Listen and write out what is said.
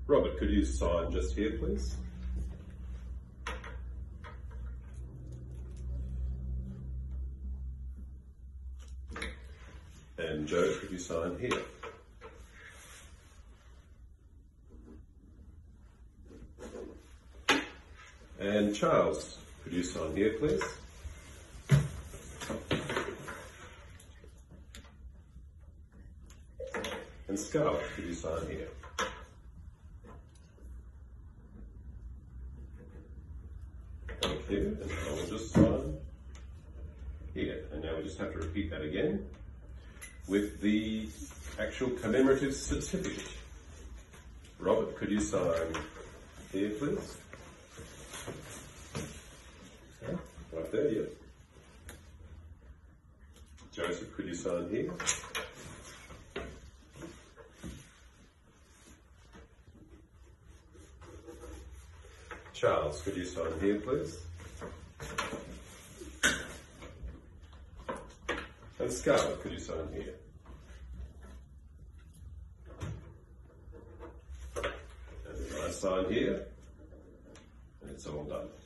Robert, could you sign just here, please? And Joe, could you sign here? And Charles, could you sign here, please? And Scarlett, could you sign here? Thank you, and I will just sign here. And now we just have to repeat that again with the actual commemorative certificate. Robert, could you sign here, please? Okay, right there, yeah. Joseph, could you sign here? Charles, could you sign here, please? And Scarlett, could you sign here? And I sign here, and it's all done.